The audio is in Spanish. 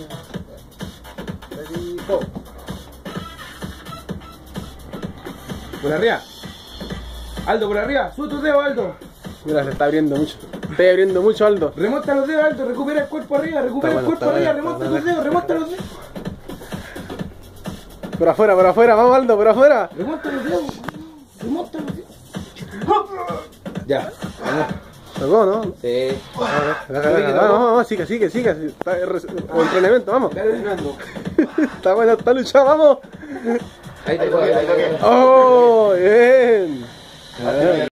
Ready, go. Por arriba. Aldo, por arriba. Sube tus dedos, Aldo. Mira, se está abriendo mucho. Está abriendo mucho, Aldo. Remonta los dedos, Aldo. Recupera el cuerpo arriba. Recupera el cuerpo arriba. Remonta tus dedos. Remonta los dedos. Por afuera, vamos, Aldo, por afuera. Remonta los dedos. Remonta los dedos. Ya. ¿Tocó, no? Sí. Vamos, sigue. Está entrenamiento, vamos. Está buena esta lucha, vamos. Ahí te coge. ¡Oh, bien!